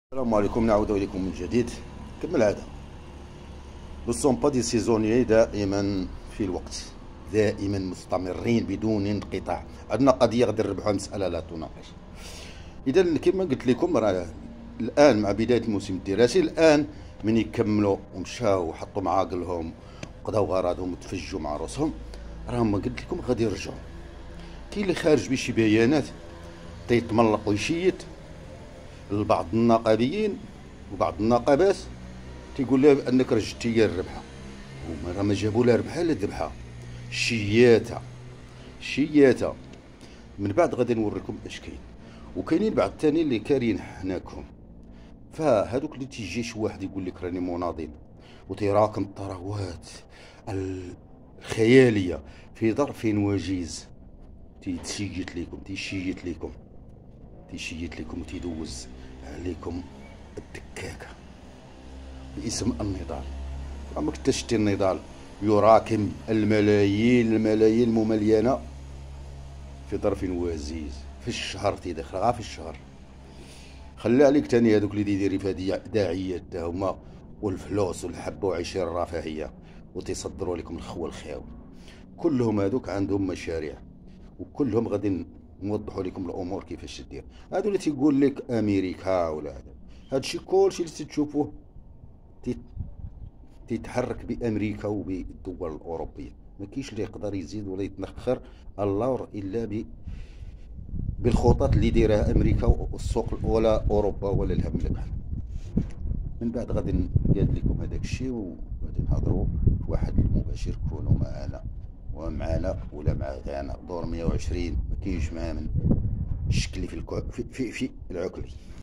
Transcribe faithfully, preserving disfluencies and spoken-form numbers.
السلام عليكم، نعود اليكم من جديد كما العاده. لو سون با دي سيزونيي، دائما في الوقت، دائما مستمرين بدون انقطاع. عندنا قضيه غادي نربحوها، مساله لا تناقش. اذا كما قلت لكم، راه الان مع بدايه الموسم الدراسي، الان من يكملوا ومشاو وحطوا معاقلهم وقضاو غراضهم وتفجوا مع راسهم، راهم قلت لكم غادي يرجعوا. كاين اللي خارج بشي بيانات تيتملق ويشيد لبعض النقابيين وبعض النقابات، تيقول لها بانك رجعتي هي الربحه. هما راه ما جابوا لا ربحه لا ذبحه، شياته شياته. من بعد غادي نوريكم اش كاين. وكاينين بعض الثاني اللي كارين حناكم، فهذوك اللي تيجي شي واحد يقول لك راني مناضل وتيراكم الثروات الخياليه في ظرف وجيز، تيتشيت ليكم تيشيت ليكم تيشيت لكم وتيدوز عليكم الدكاكه باسم النضال. ما كنت شتي النضال يراكم الملايين الملايين المملينه في ظرف وجيز في الشهر، تيدخل غير في الشهر. خلي عليك تاني هذوك اللي تيديري في داعيات تا هما والفلوس والحبه وعيشين الرفاهيه وتيصدروا لكم الخوى الخاوي. كلهم هذوك عندهم مشاريع وكلهم غادي نوضحوا لكم الامور كيفاش تدير. هادو اللي تيقول لك امريكا ولا هذا، هادشي كلشي اللي تشوفوه تيتحرك بامريكا وبالدول الاوروبيه. ما كاينش اللي يقدر يزيد ولا يتنخر اللور الا ب بالخطط اللي دايرها امريكا والسوق، ولا اوروبا ولا الهم لك. من بعد غادي نقاد لكم هذاك الشيء وغادي نهضروا في واحد المباشر. كونوا معنا ومعنا ولا مع غانا دور مية وعشرين، ما كاينش معاه من الشكل في الكو في في, في العكلي.